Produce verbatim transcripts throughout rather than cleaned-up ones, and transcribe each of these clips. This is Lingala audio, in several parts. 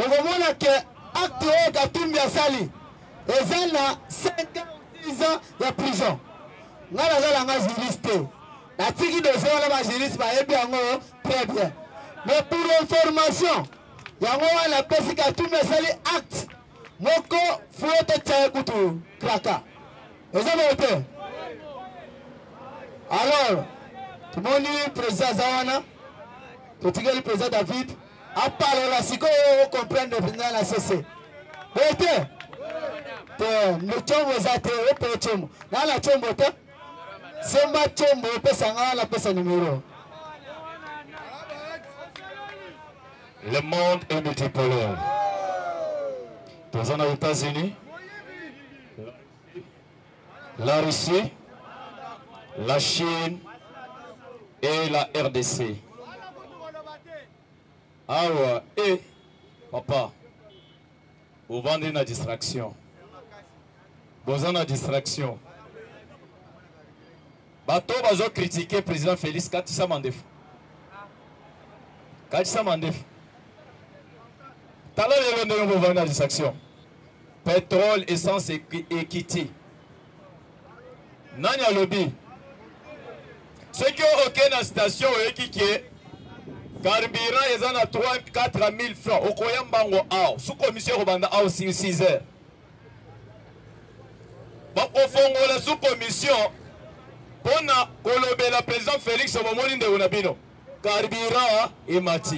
bokomona ke acte oyo Katumbi asali eza na cinquante-six ans de prison. Nga nazala nga juriste natiki dossier wana ba juriste bayebi yango très bien, mais pour information yango wana pesi Katumbi asali acte moko fuyoto tsaye kutu kraka eza bote. Alors tumoni président zawana totikeli président David apalola sikoyo comprendre président la C C bote te muchombo zate ope chombo na la chombo te semba chombo pesa nga la pesa numéro. Le monde est multipolaire. Dans les États-Unis, la Russie, la Chine et la R D C. Ah ouais, et papa, vous vendez une distraction. Vous avez une distraction. Bato bazo critiquer président Félix Katissa Mandef. Katissa Mandef. Talon les londres vous vendez une distraction. Pétrole, essence et équité. Nanya lobby. Ceux qui ont aucune station et qui est carburant, ils en ont trois à quatre mille francs. Au Koyambango, sous commission Robanda, six heures. Au fond, la sous-commission, pour la président Félix Omomoline de Unabino, carburant et mati.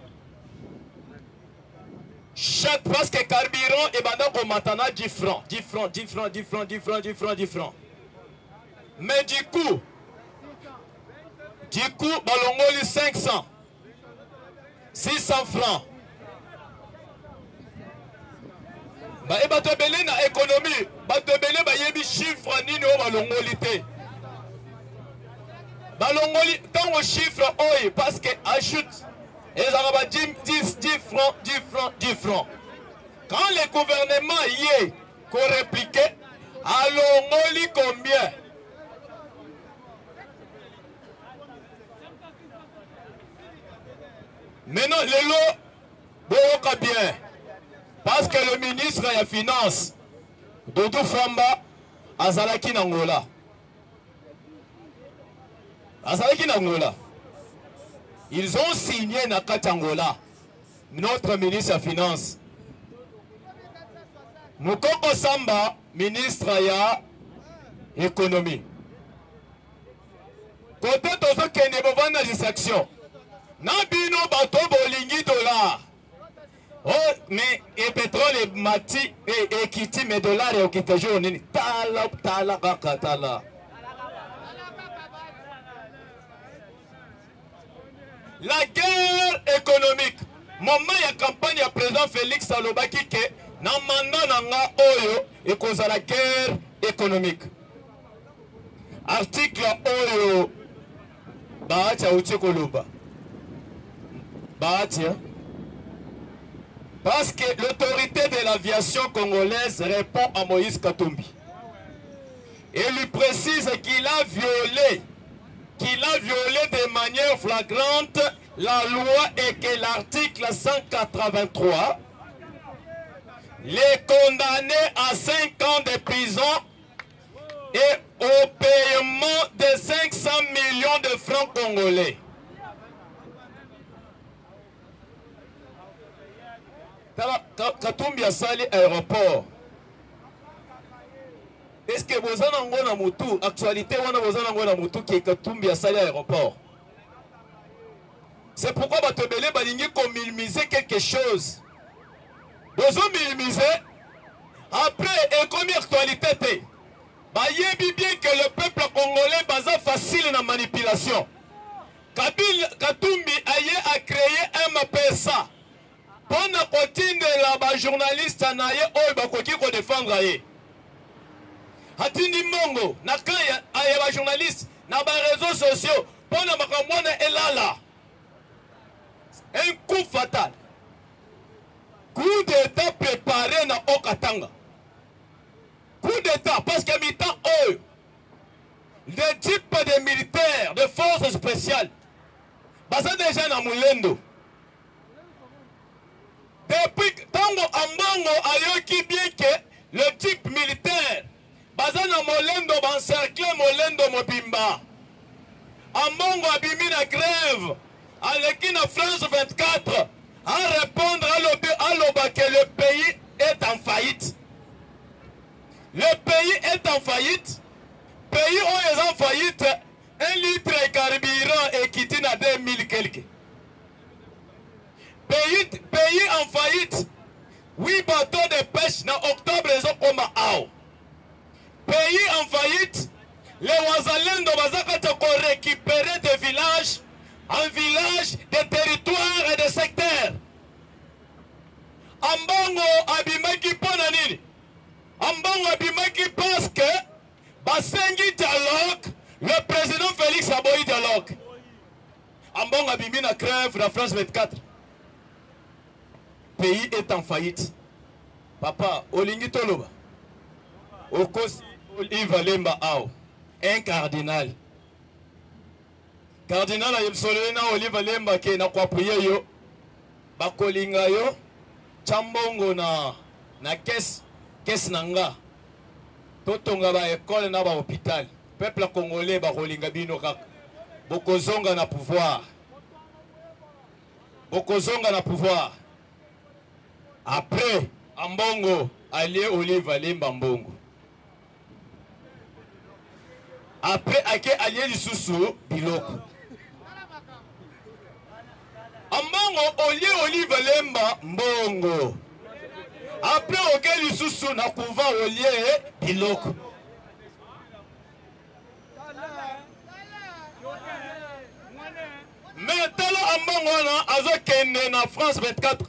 Chaque parce que carburant et bandant comme maintenant dix francs, dix francs, dix francs, dix francs, dix francs, dix francs, dix francs. Mais du coup, du coup, balongoli cinq cents, six cents francs. Bah, et bah, tu belé na économie, bah, tu belé, bah, yebi chiffre nini o balongoli te. Balongoli, tant au chiffre, oi, parce que ajoute, et ça va dix, dix, dix francs, dix francs, dix francs. Quand le gouvernement y est, qu'on répliquait, alongoli combien? Maintenant, le lot, beaucoup bien. Parce que le ministre de la Finance, Doudou Famba, Azalaki Nangola. Azalaki Nangola. Ils ont signé Nakatangola, notre ministre de la Finance. Moukoko Samba, ministre de l'économie. Côté de ce qui est besoin de distraction. Nabino bato bolingi dollar. Oh, mais et pétrole et mati et équité, mais dollars et équité jaune. Tala, tala, tala. La guerre économique. Moment ya campagne ya président Félix Salobaki ke na mandat nanga oyo et cause la guerre économique. Article oyo ba cha utikoloba. Ba tia. Parce que l'autorité de l'aviation congolaise répond à Moïse Katumbi. Et lui précise qu'il a violé, qu'il a violé de manière flagrante la loi et que l'article cent quatre-vingt-trois les condamnait à cinq ans de prison et au paiement de cinq cents millions de francs congolais. Katumbi a sali aéroport. Est-ce que vous avez un moutou, actualité, vous avez un moutou qui est Katumbi a sali aéroport? C'est pourquoi vous avez minimiser quelque chose. Vous avez minimiser. Après, et comme actualité, vous avez bien que le peuple congolais est facile dans la manipulation. Katumbi a créé un M P S A. Pour continuer là-bas, journaliste anaye oyo bakoki ko défendre aye. Atindi mongo na kaya aye ba journaliste na ba réseaux sociaux pour na makamwana elala. Un coup fatal. Coup d'état préparé na Okatanga. Coup d'état parce que mi-temps oyo le type de militaires de forces spéciales basa déjà na Mulendo. Depuis Ambongo ayoki bien que le type militaire bazana molendo bancercle molendo mobimba. Ambongo abimi na grève aleki na France vingt-quatre à répondre à l'obi à l'oba que le pays est en faillite. Le pays est en faillite. Pays où est en faillite, un litre de carburant est quitté à deux mille quelques. Pays, pays en faillite, huit bateaux de pêche en octobre ils ont comme ao. Pays en faillite, les Wazalendo bazakata ko récupérer des villages en villages, des territoires et des secteurs. Ambongo abimaki pona nini? Ambongo abimaki parce que basengi dialogue, le président Félix aboyi dialogue. Ambongo abimi na grève na France vingt-quatre. Pays est en faillite. Papa, olingi toloba. Okosi Olive Lemba ao. Un cardinal. Cardinal ayebsolé na Olive Lemba ke na kwa prier yo. Bakolinga yo. Chambongo na na kes kes nanga. Totonga ba école na ba hôpital. Peuple congolais ba kolinga bino kaka. Bokozonga na pouvoir. Bokozonga na pouvoir. Après, Ambongo, allié Olive Lemba Mbongo. Après, Ake allié Lisusu, Biloko. Ambongo, allié Olive Lemba Mbongo. Après, Oke Lisusu, Nakuva, allié Biloko. Maintenant, Ambongo, Azo Kende na France vingt-quatre.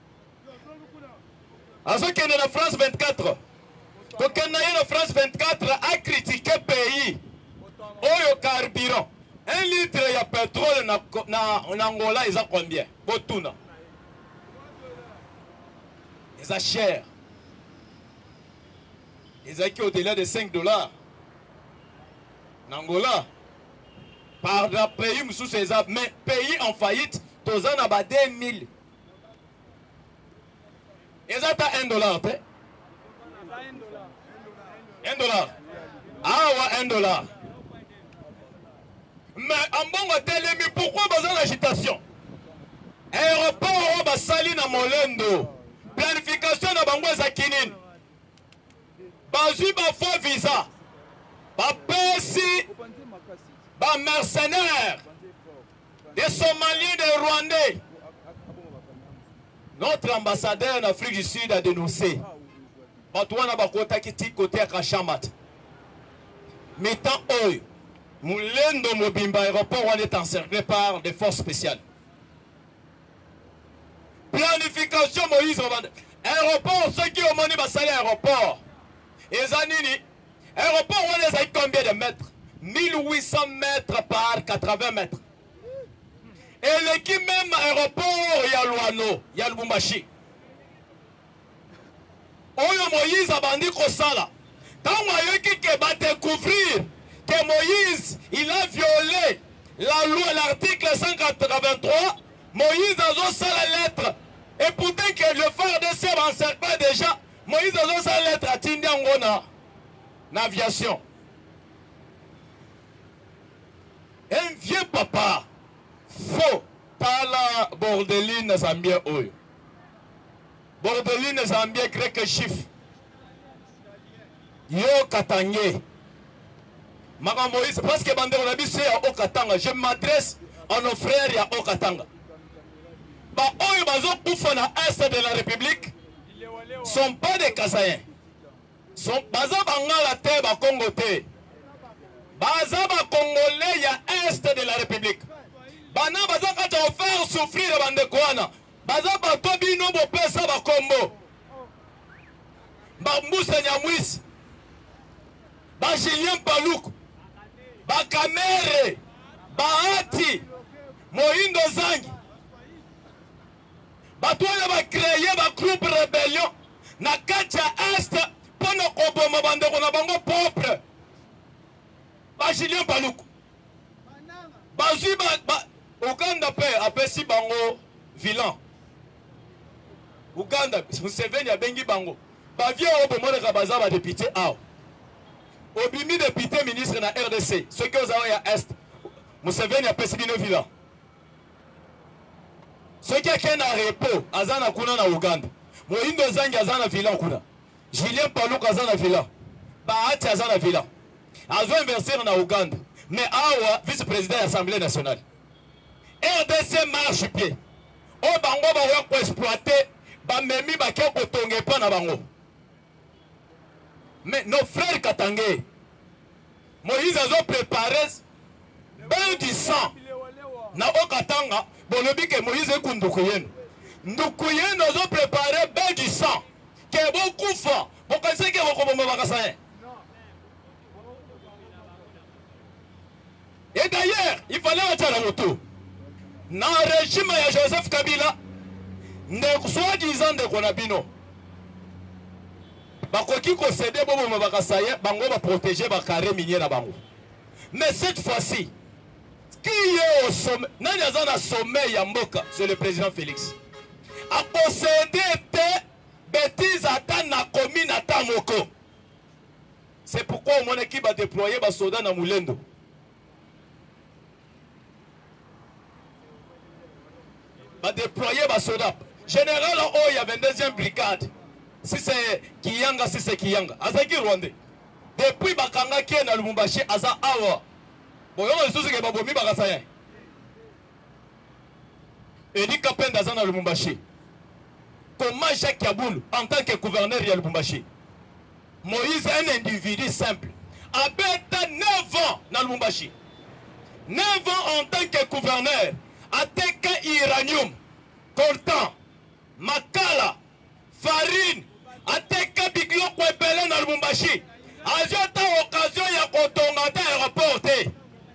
À ce qui est de France vingt-quatre, la France vingt-quatre a critiqué le pays. Oyo carburant. Un litre de pétrole en Angola, ils ont combien? Botuna. Ils ont cher. Ils ont au-delà de cinq dollars. En Angola. Par le pays, mais pays en faillite, tous en a deux mille. Ils ont un dollar. Un dollar. Ah ouais, un dollar. Mais en bon télémi, pourquoi besoin d'agitation? Aéroport, Basali na Molendo. Planification na Bango Zakinin. Bazu ba faux visa. Ba Persi. Ba mercenaires. Des Somaliens, des Rwandais. Notre ambassadeur en Afrique du Sud a dénoncé. Batouana Bakota Kiti côté à Kachamat. Mettant eux, Moulendo Mobimba aéroport on est encerclé par des forces spéciales. Planification Moïse Rwanda. Aéroport, ceux qui ont mené Bassali aéroport. Et Zanini, aéroport on les a combien de mètres? mille huit cents mètres par quatre-vingts mètres. Et l'équipe même aéroport, il y a Luano, il y a Lubumbashi. Oyo Moïse a bandi Kosala. Quand Moïse va découvrir que Moïse, il a violé la loi, l'article cent quatre-vingt-trois, Moïse a donné la lettre. Et pourtant que le phare de Sèvres encercle déjà, Moïse a donné sa lettre à Tindiangona, l'aviation. Un vieux papa. Faux. Tala Bordeline Zambie Oyo. Bordeline Zambie grec chiffre. Yo Katangé. Maman Moïse, parce que Bandé on a dit c'est à Okatanga. Je m'adresse à nos frères à Okatanga. Bah Oyo Bazo Koufana Est de la République sont pas des Kasaïens. Sont Baza Bangala Te Bakongo Te. Baza Congolais ya Est de la République. Bana baza kata offert souffrir de bande kwana. Baza bato bino bo pesa ba kombo. Ba Moussa Nyamwisi. Ba Julien Paluku. Ba Kamere. Ba Ati. Moindo Zangi. Bato ya ba créer ba groupe rébellion na kacha Est pour no koboma bande kona bango propre. Ba Julien Paluku. Bazu ba Okanda pe apesi bango vilain. Uganda Museveni abengi bango bavie oyo bomonaka baza badepute awa obimi député ministre na R D C soki oza ya est Museveni apesi bino vila soki ake na repo aza na kuna na Uganda Moindo Zangi aza na vila kuna Julien Paluku aza na vila Bahati aza na vila azo investir na Uganda mais awa vice-président de l'Assemblée nationale R D C marche pied o bango ba wa ko exploiter ba memi ba ke ko tonge pa na bango mais nos frères Katangé Moïse azo préparé bain du sang na Okatanga bolobi ke Moïse kunduku yenu nduku yenu azo préparé bain du sang ke bokufa bokase ke bokoboma bakasa. Et d'ailleurs, il fallait mettre la moto. Dans le régime de Joseph Kabila, soi-disant de Konabino, bakoki ko céder bobo mabakasaye, bango va protéger ba carré minier na bango. Mais cette fois-ci, qui est au sommet, nani azana sommet ya mboka, c'est le président Félix. A possédé te bêtises ata na commune ata moko. C'est pourquoi mon équipe a déployé ba soldats na Mulendo. A déployé ma soda. Général oh il y a vingt-deuxième brigade. Si c'est Kiyanga, si c'est Kiyanga. Azaki Rwandais. Depuis Bakanga qui est dans Lubumbashi, Aza Awa. Bon, il y a des choses qui sont bomi Bakasayen. Et dit Kapen d'Azan dans Lubumbashi. Comment Jacques Kaboul, en tant que gouverneur de Lubumbashi, Moïse est un individu simple. Abeta neuf ans dans Lubumbashi. neuf ans en tant que gouverneur. Ateka uranium, coltan, makala, farine, ateka biglo kwa ebele na Lubumbashi. Azota occasion ya kotonga ta aéroport te.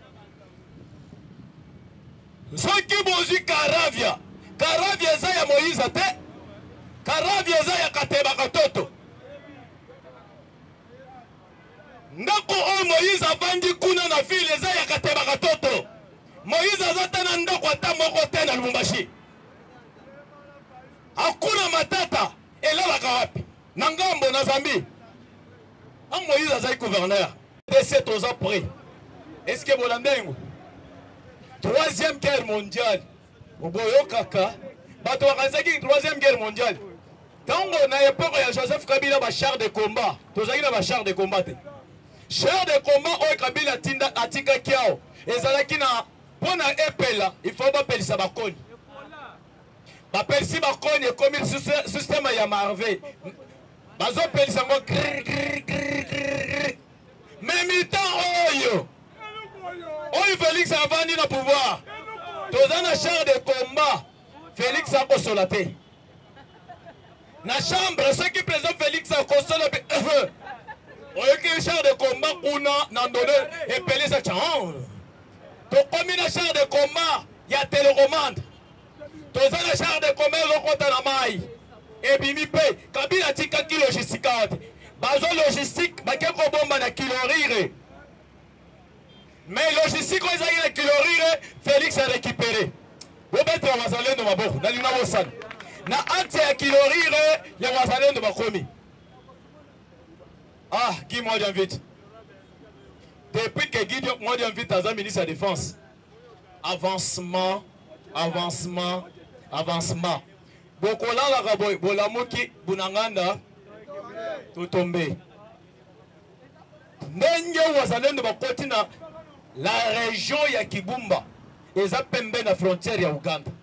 Soki bozi Karavia, Karavia za ya Moïse te, Karavia za ya Kateba Katoto. Ndako o Moïse avandi kuna na ville za ya Kateba Katoto. Moïse azatana ndako ata moko te na Lubumbashi. Hakuna matata elalaka wapi na ngambo na Zambie. Ang Moïse azali gouverneur de sept ans après. Est-ce que bolandengo troisième guerre mondiale oboyo kaka bato bakazaki troisième guerre mondiale tango na époque ya Joseph Kabila ba char de combat tozaki na ba char de combat te char de combat o Kabila tinda atika kiao ezalaki na pona epela il faut pas pelisa bakoni ba pelisi bakoni e comme système ya Marvel bazo pelisa ngo mais mi-temps oyo oyo Félix avandi na pouvoir tozana char de combat Félix a consolé na chambre ce qui président Félix a consolé oyo ki char de combat kuna na donné et pelisa chan to komi na char de combat ya télécommande tozana char de combat lokota na mai et bimi pe Kabila tika ki logistique bazo logistique bakeko bomba na kilorire. Mais logistique quand ils ont kilorire Félix a récupéré. Vous mettez un mazalé de ma boue, dans l'una bosan. Na acte à kilorire, il y a un mazalé de ma commis. Ah, Guy moi j'invite. Depuis que Guy moi j'invite à un ministre de la Défense. Avancement, avancement, avancement. Bokola la raboy, bolamuki, bunanganda, tout tombé. Ndenge wazalendo bakoti na la région ya Kibumba eza pembe na frontière ya Uganda.